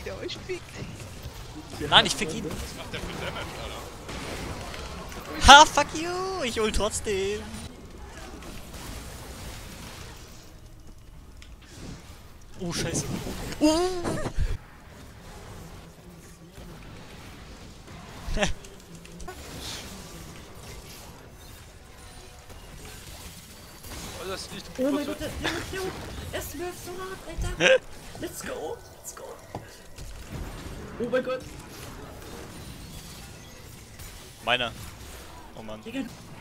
der euch fickt. Nein, ich fick ihn. Was macht der für Damage, Alter? Ha, fuck you! Ich hol trotzdem. Oh, scheiße. Oh, das liegt Oh mein Gott, der Junge, es wirft so hart, Alter. Let's go, let's go. Oh mein Gott. Meiner. Oh Mann. Digga.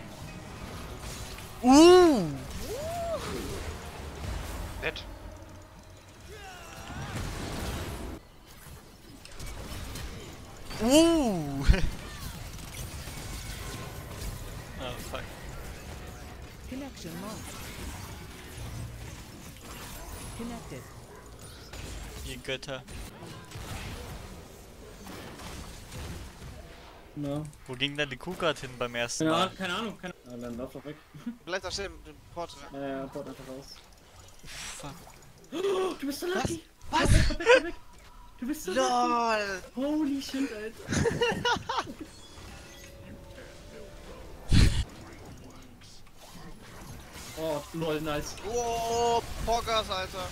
nett. Oh, fuck. Connection lost. Connected. Ihr Götter. No. Wo ging denn die Kuhgard hin beim ersten Ja, Mal? keine Ahnung, keine Ahnung. Dann lauf doch weg. Bleib da stehen, den Port. Ja, port einfach raus. Fuck. Oh, du bist so lucky. Was? Weg. Du bist so lucky. LOL! Holy shit, Alter. Oh, lol, nice. Oh, Poggers, Alter.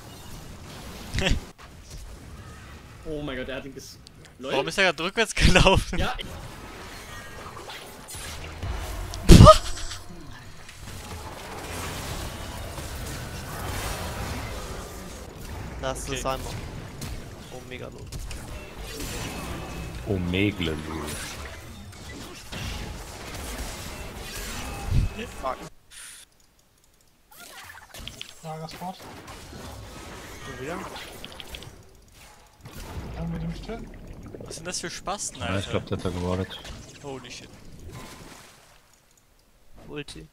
Oh mein Gott, er hat ihn ges... Lol. Warum ist er gerade rückwärts gelaufen? Ja, Das Okay. ist einmal. Oh, mega los. Omegle. Fuck. Lagersport. Schon wieder? Mit dem Still. Was sind das für Spasten, Ja, Alter? ich glaube, der hat er gewartet. Holy shit. Ulti.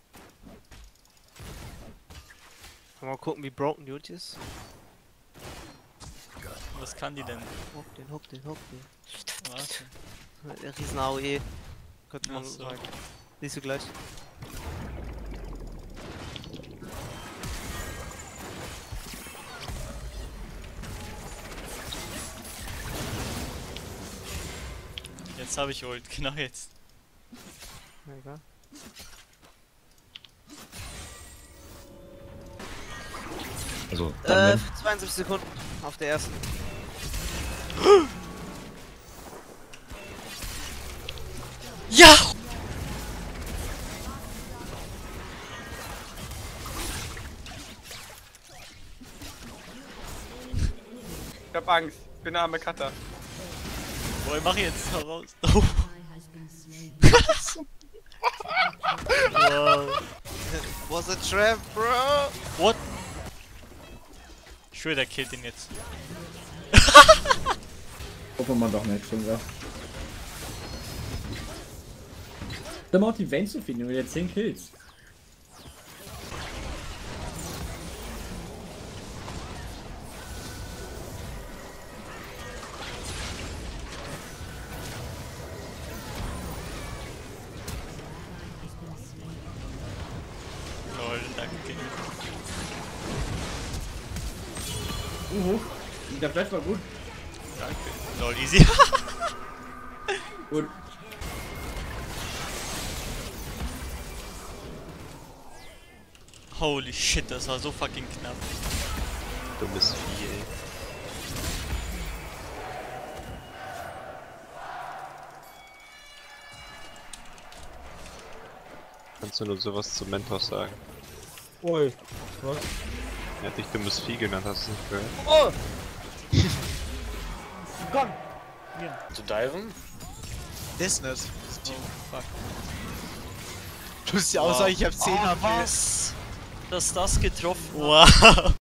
Mal gucken, wie broken die Ulti ist. Was kann die denn? Hook den, hook den, hook den. Warte. Riesen AOE. Könnte man Ach so. sagen. Siehst du gleich. Jetzt habe ich Ult, genau jetzt. Egal. Also, dann 72 Sekunden auf der ersten. Ja! Ich hab Angst. Ich bin arme Cutter. Boah, mach jetzt heraus. Oh. Wow. Was a trap, bro! What? Ich schwöre, der killt ihn jetzt. hoffen wir doch nicht schon, ja. Dann macht die Vayne zu finden und jetzt 10 Kills. Lol, danke. Der Flash war gut. Danke. Lol, easy. Gut. Holy shit, das war so fucking knapp. dummes Vieh, ey. Kannst du nur sowas zu Mentos sagen? Ui. Was? Er hat dich dummes Vieh genannt, hast du nicht gehört? Oh! Komm! Zu diven? Das nicht. Oh, fuck. Du siehst ja aus, Wow. ich hab 10 HP. Was? Dass das getroffen. Wow.